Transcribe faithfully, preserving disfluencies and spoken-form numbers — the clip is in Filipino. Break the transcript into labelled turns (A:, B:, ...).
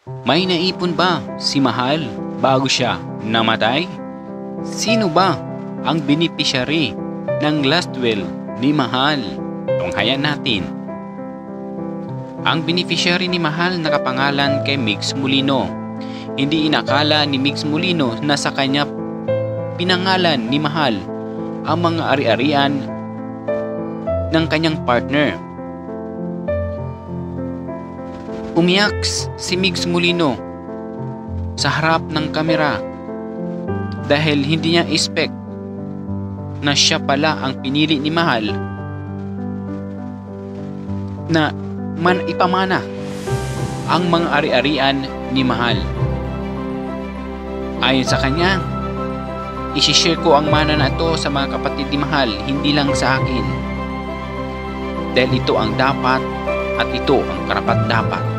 A: May naipon ba si Mahal bago siya namatay? Sino ba ang beneficiary ng last will ni Mahal? Tunghayan natin. Ang beneficiary ni Mahal nakapangalan kay Migs Molino. Hindi inakala ni Migs Molino na sa kanya pinangalan ni Mahal ang mga ari-arian ng kanyang partner. Umiyak si Migs Molino sa harap ng kamera dahil hindi niya expect na siya pala ang pinili ni Mahal na man ipamana ang mga ari-arian ni Mahal. Ayon sa kanya, isishare ko ang mana na ito sa mga kapatid ni Mahal, hindi lang sa akin. Dahil ito ang dapat at ito ang karapat-dapat.